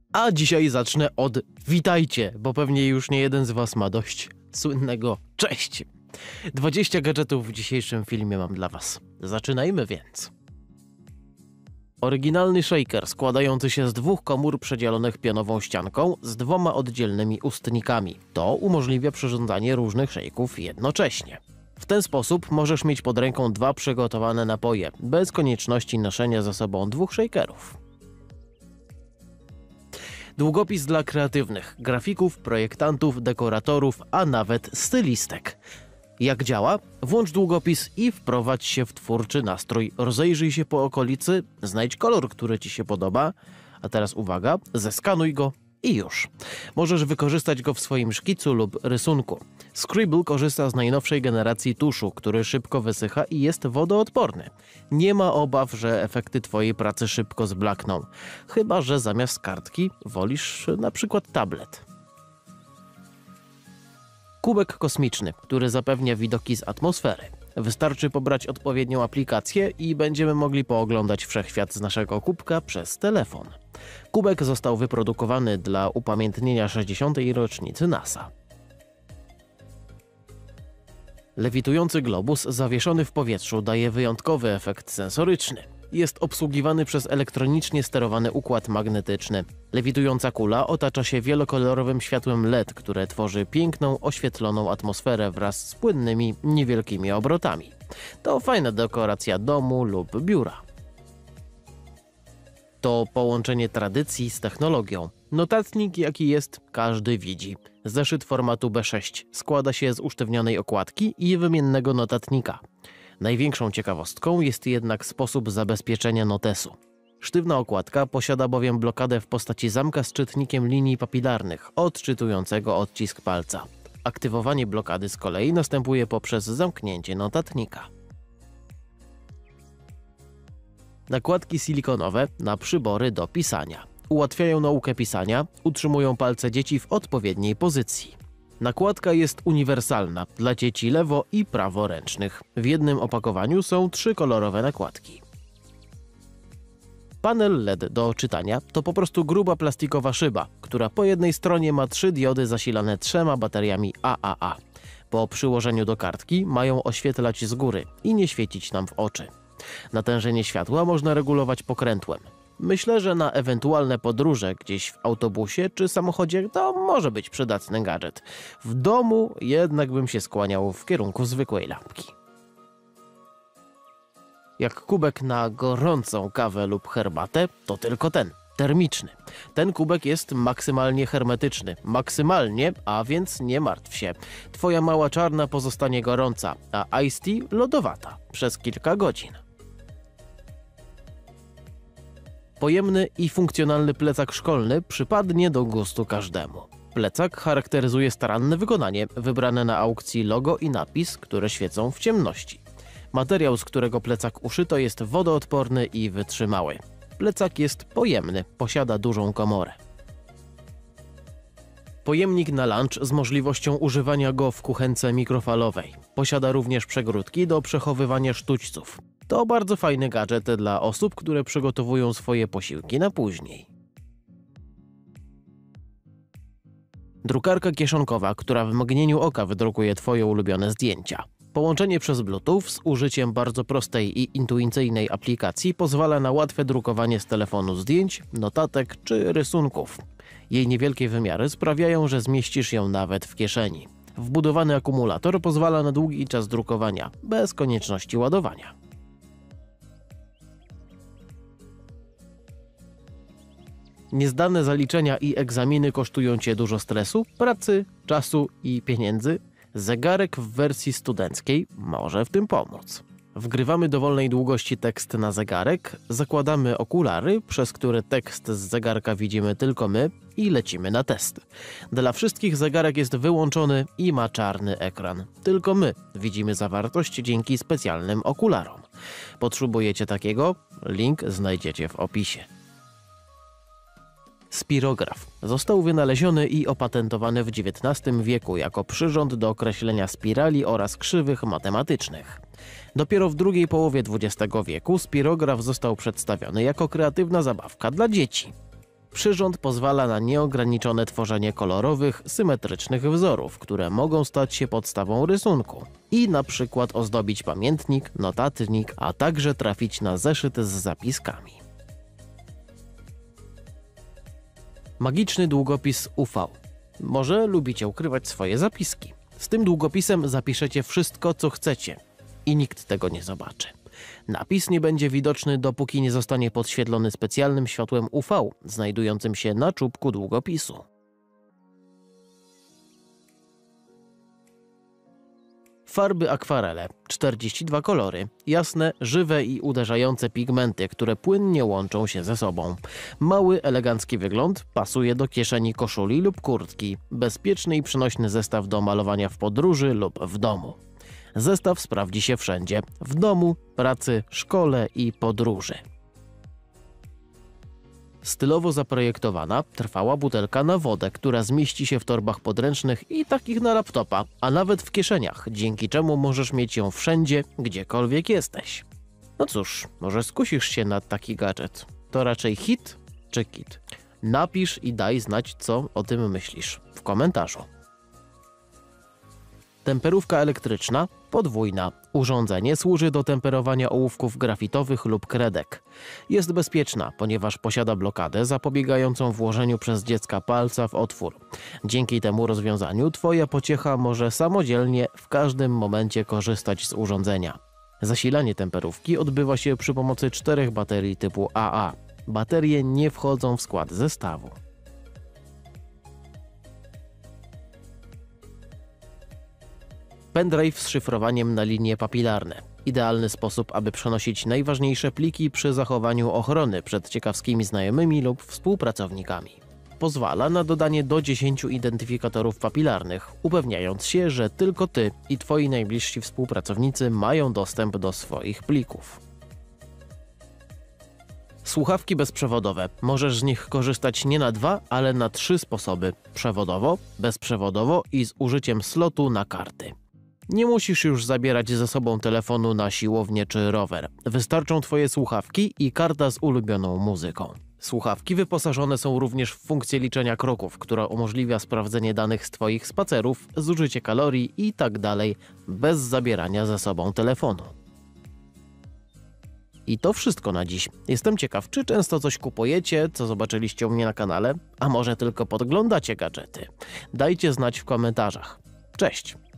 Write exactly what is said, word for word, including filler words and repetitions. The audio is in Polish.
A dzisiaj zacznę od witajcie, bo pewnie już nie jeden z was ma dość słynnego cześć. dwadzieścia gadżetów w dzisiejszym filmie mam dla was. Zaczynajmy więc. Oryginalny shaker składający się z dwóch komór przedzielonych pionową ścianką z dwoma oddzielnymi ustnikami. To umożliwia przyrządzanie różnych shake'ów jednocześnie. W ten sposób możesz mieć pod ręką dwa przygotowane napoje, bez konieczności noszenia ze sobą dwóch shakerów. Długopis dla kreatywnych, grafików, projektantów, dekoratorów, a nawet stylistek. Jak działa? Włącz długopis i wprowadź się w twórczy nastrój. Rozejrzyj się po okolicy, znajdź kolor, który ci się podoba, a teraz uwaga, zeskanuj go i już. Możesz wykorzystać go w swoim szkicu lub rysunku. Scribble korzysta z najnowszej generacji tuszu, który szybko wysycha i jest wodoodporny. Nie ma obaw, że efekty twojej pracy szybko zblakną. Chyba że zamiast kartki wolisz na przykład tablet. Kubek kosmiczny, który zapewnia widoki z atmosfery. Wystarczy pobrać odpowiednią aplikację i będziemy mogli pooglądać wszechświat z naszego kubka przez telefon. Kubek został wyprodukowany dla upamiętnienia sześćdziesiątej rocznicy NASA. Lewitujący globus zawieszony w powietrzu daje wyjątkowy efekt sensoryczny. Jest obsługiwany przez elektronicznie sterowany układ magnetyczny. Lewitująca kula otacza się wielokolorowym światłem L E D, które tworzy piękną, oświetloną atmosferę wraz z płynnymi, niewielkimi obrotami. To fajna dekoracja domu lub biura. To połączenie tradycji z technologią. Notatnik, jaki jest, każdy widzi. Zeszyt formatu B sześć składa się z usztywnionej okładki i wymiennego notatnika. Największą ciekawostką jest jednak sposób zabezpieczenia notesu. Sztywna okładka posiada bowiem blokadę w postaci zamka z czytnikiem linii papilarnych, odczytującego odcisk palca. Aktywowanie blokady z kolei następuje poprzez zamknięcie notatnika. Nakładki silikonowe na przybory do pisania. Ułatwiają naukę pisania, utrzymują palce dzieci w odpowiedniej pozycji. Nakładka jest uniwersalna dla dzieci lewo- i praworęcznych. W jednym opakowaniu są trzy kolorowe nakładki. Panel L E D do czytania to po prostu gruba plastikowa szyba, która po jednej stronie ma trzy diody zasilane trzema bateriami A A A. Po przyłożeniu do kartki mają oświetlać z góry i nie świecić nam w oczy. Natężenie światła można regulować pokrętłem. Myślę, że na ewentualne podróże gdzieś w autobusie czy samochodzie to może być przydatny gadżet. W domu jednak bym się skłaniał w kierunku zwykłej lampki. Jak kubek na gorącą kawę lub herbatę, to tylko ten, termiczny. Ten kubek jest maksymalnie hermetyczny. Maksymalnie, a więc nie martw się. Twoja mała czarna pozostanie gorąca, a iced tea lodowata przez kilka godzin. Pojemny i funkcjonalny plecak szkolny przypadnie do gustu każdemu. Plecak charakteryzuje staranne wykonanie, wybrane na aukcji logo i napis, które świecą w ciemności. Materiał, z którego plecak uszyto, jest wodoodporny i wytrzymały. Plecak jest pojemny, posiada dużą komorę. Pojemnik na lunch z możliwością używania go w kuchence mikrofalowej. Posiada również przegródki do przechowywania sztućców. To bardzo fajny gadżet dla osób, które przygotowują swoje posiłki na później. Drukarka kieszonkowa, która w mgnieniu oka wydrukuje twoje ulubione zdjęcia. Połączenie przez Bluetooth z użyciem bardzo prostej i intuicyjnej aplikacji pozwala na łatwe drukowanie z telefonu zdjęć, notatek czy rysunków. Jej niewielkie wymiary sprawiają, że zmieścisz ją nawet w kieszeni. Wbudowany akumulator pozwala na długi czas drukowania, bez konieczności ładowania. Niezdane zaliczenia i egzaminy kosztują cię dużo stresu, pracy, czasu i pieniędzy? Zegarek w wersji studenckiej może w tym pomóc. Wgrywamy dowolnej długości tekst na zegarek, zakładamy okulary, przez które tekst z zegarka widzimy tylko my i lecimy na test. Dla wszystkich zegarek jest wyłączony i ma czarny ekran. Tylko my widzimy zawartość dzięki specjalnym okularom. Potrzebujecie takiego? Link znajdziecie w opisie. Spirograf został wynaleziony i opatentowany w dziewiętnastym wieku jako przyrząd do określenia spirali oraz krzywych matematycznych. Dopiero w drugiej połowie dwudziestego wieku spirograf został przedstawiony jako kreatywna zabawka dla dzieci. Przyrząd pozwala na nieograniczone tworzenie kolorowych, symetrycznych wzorów, które mogą stać się podstawą rysunku i na przykład ozdobić pamiętnik, notatnik, a także trafić na zeszyt z zapiskami. Magiczny długopis U V. Może lubicie ukrywać swoje zapiski. Z tym długopisem zapiszecie wszystko, co chcecie i nikt tego nie zobaczy. Napis nie będzie widoczny, dopóki nie zostanie podświetlony specjalnym światłem U V, znajdującym się na czubku długopisu. Farby akwarele. czterdzieści dwa kolory. Jasne, żywe i uderzające pigmenty, które płynnie łączą się ze sobą. Mały, elegancki wygląd pasuje do kieszeni koszuli lub kurtki. Bezpieczny i przenośny zestaw do malowania w podróży lub w domu. Zestaw sprawdzi się wszędzie. W domu, pracy, szkole i podróży. Stylowo zaprojektowana, trwała butelka na wodę, która zmieści się w torbach podręcznych i takich na laptopa, a nawet w kieszeniach, dzięki czemu możesz mieć ją wszędzie, gdziekolwiek jesteś. No cóż, może skusisz się na taki gadżet. To raczej hit czy kit? Napisz i daj znać, co o tym myślisz w komentarzu. Temperówka elektryczna, podwójna. Urządzenie służy do temperowania ołówków grafitowych lub kredek. Jest bezpieczna, ponieważ posiada blokadę zapobiegającą włożeniu przez dziecka palca w otwór. Dzięki temu rozwiązaniu twoja pociecha może samodzielnie w każdym momencie korzystać z urządzenia. Zasilanie temperówki odbywa się przy pomocy czterech baterii typu A A. Baterie nie wchodzą w skład zestawu. Pendrive z szyfrowaniem na linie papilarne. Idealny sposób, aby przenosić najważniejsze pliki przy zachowaniu ochrony przed ciekawskimi znajomymi lub współpracownikami. Pozwala na dodanie do dziesięciu identyfikatorów papilarnych, upewniając się, że tylko ty i twoi najbliżsi współpracownicy mają dostęp do swoich plików. Słuchawki bezprzewodowe. Możesz z nich korzystać nie na dwa, ale na trzy sposoby. Przewodowo, bezprzewodowo i z użyciem slotu na karty. Nie musisz już zabierać ze sobą telefonu na siłownię czy rower. Wystarczą twoje słuchawki i karta z ulubioną muzyką. Słuchawki wyposażone są również w funkcję liczenia kroków, która umożliwia sprawdzenie danych z twoich spacerów, zużycie kalorii i tak dalej bez zabierania ze sobą telefonu. I to wszystko na dziś. Jestem ciekaw, czy często coś kupujecie, co zobaczyliście u mnie na kanale, a może tylko podglądacie gadżety. Dajcie znać w komentarzach. Cześć!